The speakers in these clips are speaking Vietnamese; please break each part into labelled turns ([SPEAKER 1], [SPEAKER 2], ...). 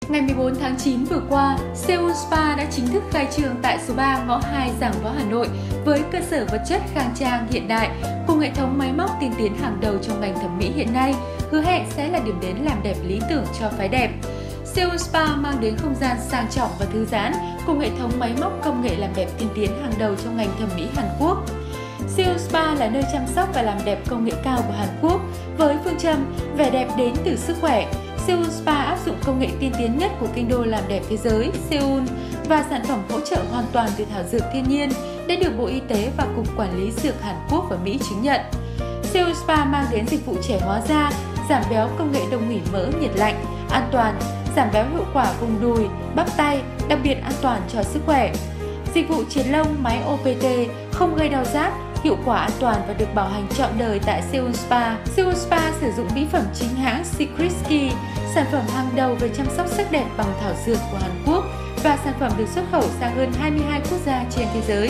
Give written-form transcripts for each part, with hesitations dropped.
[SPEAKER 1] Ngày 14 tháng 9 vừa qua, Seoul Spa đã chính thức khai trương tại số 3 ngõ 2 Giảng Võ Hà Nội với cơ sở vật chất khang trang hiện đại cùng hệ thống máy móc tiên tiến hàng đầu trong ngành thẩm mỹ hiện nay, hứa hẹn sẽ là điểm đến làm đẹp lý tưởng cho phái đẹp. Seoul Spa mang đến không gian sang trọng và thư giãn cùng hệ thống máy móc công nghệ làm đẹp tiên tiến hàng đầu trong ngành thẩm mỹ Hàn Quốc. Seoul Spa là nơi chăm sóc và làm đẹp công nghệ cao của Hàn Quốc với phương châm vẻ đẹp đến từ sức khỏe. Seoul Spa áp dụng công nghệ tiên tiến nhất của kinh đô làm đẹp thế giới, Seoul, và sản phẩm hỗ trợ hoàn toàn từ thảo dược thiên nhiên đã được Bộ Y tế và Cục Quản lý Dược Hàn Quốc và Mỹ chứng nhận. Seoul Spa mang đến dịch vụ trẻ hóa da, giảm béo công nghệ đông nghỉ mỡ nhiệt lạnh, an toàn, giảm béo hiệu quả vùng đùi, bắp tay, đặc biệt an toàn cho sức khỏe. Dịch vụ triệt lông máy OPT không gây đau rát, hiệu quả an toàn và được bảo hành trọn đời tại Seoul Spa. Seoul Spa sử dụng mỹ phẩm chính hãng Secret Skin, sản phẩm hàng đầu về chăm sóc sắc đẹp bằng thảo dược của Hàn Quốc và sản phẩm được xuất khẩu sang hơn 22 quốc gia trên thế giới.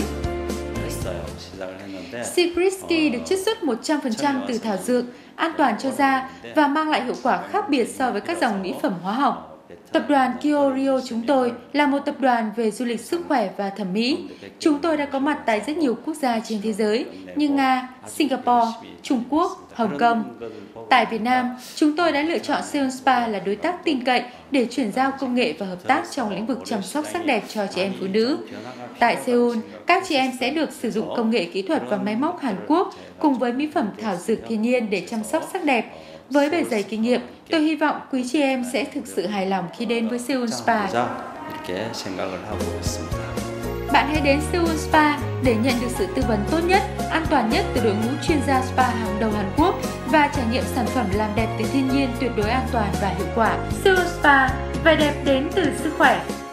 [SPEAKER 1] Secret Skin được chiết xuất 100% từ thảo dược, an toàn cho da và mang lại hiệu quả khác biệt so với các dòng mỹ phẩm hóa học. Tập đoàn Kyorio chúng tôi là một tập đoàn về du lịch sức khỏe và thẩm mỹ. Chúng tôi đã có mặt tại rất nhiều quốc gia trên thế giới như Nga, Singapore, Trung Quốc, Hồng Kông. Tại Việt Nam, chúng tôi đã lựa chọn Seoul Spa là đối tác tin cậy để chuyển giao công nghệ và hợp tác trong lĩnh vực chăm sóc sắc đẹp cho chị em phụ nữ. Tại Seoul, các chị em sẽ được sử dụng công nghệ kỹ thuật và máy móc Hàn Quốc cùng với mỹ phẩm thảo dược thiên nhiên để chăm sóc sắc đẹp. Với bề dày kinh nghiệm, tôi hy vọng quý chị em sẽ thực sự hài lòng khi đến với Seoul Spa. Bạn hãy đến Seoul Spa để nhận được sự tư vấn tốt nhất, an toàn nhất từ đội ngũ chuyên gia spa hàng đầu Hàn Quốc và trải nghiệm sản phẩm làm đẹp từ thiên nhiên tuyệt đối an toàn và hiệu quả. Seoul Spa, vẻ đẹp đến từ sức khỏe.